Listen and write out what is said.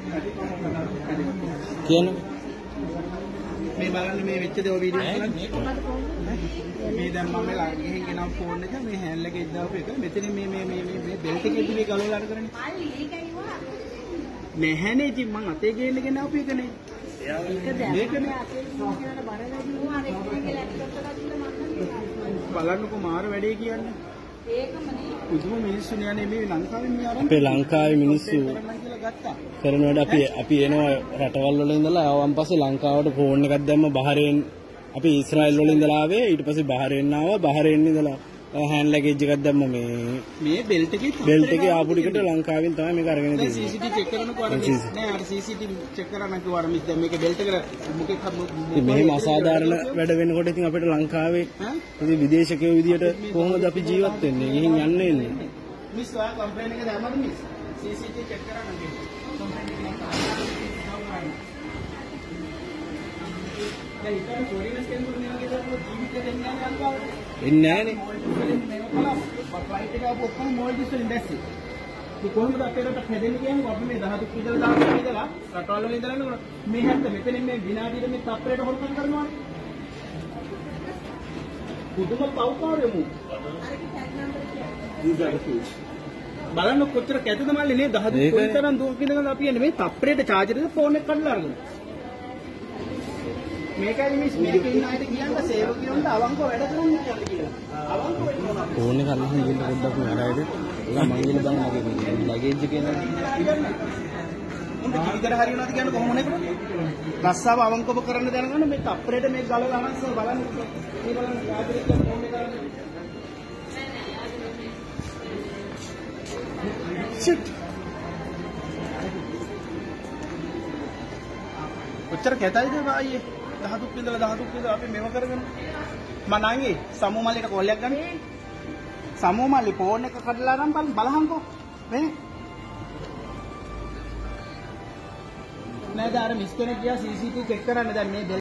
කියන මේ බලන්න මේ වෙච්ච දේ ඔය වීඩියෝ එකක් මේ දැන් මම ළඟ ගිහින් ගෙනව ෆෝන් එක මේ හෑන්ඩල් එකේ දාපු එක මෙතන මේ බෙල්ට් එකේ ඉතින් මේ ගලවලා අර කරන්නේ මල්ලි ඒකයි වා නැහැනේ ඉතින් මං අතේ ගේන්න ගෙනාවු එකනේ මේකනේ අතේ ගේන බරලදී ඌ අර එක්කගේ ලැප්ටොප් එකක් දීලා මම බලන්නකෝ මාර වැඩේ කියන්නේ ඒකමනේ පුදුම මිනිස්සු නේ මේ ලංකාවේ මේ අරන් අපේ ලංකාවේ මිනිස්සු කරන වැඩ අපි එනවා රටවල් වල ඉඳලා ආවන් පස්සේ ලංකාවට ෆෝන් එකක් දැම්ම බහරෙන් අපි ඊශ්‍රායල් වල ඉඳලා ආවේ ඊට පස්සේ බහරෙන් ආවා බහරෙන් ඉඳලා හෑන්ඩ් ලගේජ් එකක් දැම්ම මේ බෙල්ට් එකේ ආපු ටිකට ලංකාවෙන් තමයි මේක අරගෙන තියෙන්නේ CCTV චෙක් කරනකොට අර නෑ අර CCTV චෙක් කරන්න කිව්වා අර මිස් දැන් මේක බෙල්ට් එකට මොකෙක් මෙහෙම අසාධාරණ වැඩ වෙනකොට ඉතින් අපිට ලංකාවේ ඉතින් විදේශිකයෝ විදියට කොහොමද අපි ජීවත් වෙන්නේ ගිහින් යන්නේ ඉන්නේ මිස් ඔයා කම්ප්ලේන් එක දැම්මද මිස් CCTV චෙක් කරන්න කිව්වා කම්ප්ලේන් එක දැන් ඉතින් චෝරිනස් කෙනෙකුට මේ වගේ දේවල් ජීවිතේ දෙන්නේ නැහැ ලංකාවට එන්නේ නැහනේ ෆ්ලයිට් එක ආපු ඔක්කොම මොල්ඩ් ඉස්සෙන් දැස්සේ. ඒ කොහොමද අපේ රට හැදෙන්නේ කියන්නේ අපි මේ 10ක් ඉඳලා 10ක් ඉඳලා රටවල් වල ඉඳලා නේද මේ හැත්ත මෙතනින් මේ විනාඩියට මේ තප්පරයට හොරකම් කරනවානේ. පුදුම පව්කාරයමු. බලන්න කොච්චර කැතද මල්ලි නේ 10 කොයිතරම් දුරක ඉඳන් අපි යන්නේ මේ තප්පරයට චාර්ජර් එක ෆෝන් එක කඩලා අරගෙන. මේකයි මිස් මේකේ ඉන්න අයට කියන්න සේවකයන්ට අවංකව වැඩ කරන්න කියලා. අවංකව වෙන්න. ෆෝන් එක අල්ලන්න ගිහින් පොඩ්ඩක් මේ අරයිද? එලා මං ගිහින් බලන්න මගේ ලගේජ් එකේ නේද? උඹ කිවිතර හරියනවාද කියන්නේ කොහොම නේ කරන්නේ? රස්සාව අවංකව කරන්න දැනගන්න මේ තප්පරේට මේ ගලවලා අහන්න බලන්න. මේ බලන්න යාදරික ෆෝන් එක කරන්නේ. shit. කොච්චර කැතයිද බායේ? 13 ඉඳලා අපි මේව කරගෙන මම නංගි සමු මල්ලිට කෝල් එකක් ගන්න සමු මල්ලි ෆෝන් එක කඩලා නම් බලහන්කෝ මේ නේද අර මිස් කෙනෙක් ගියා CCTV චෙක් කරන්න දැන් මේ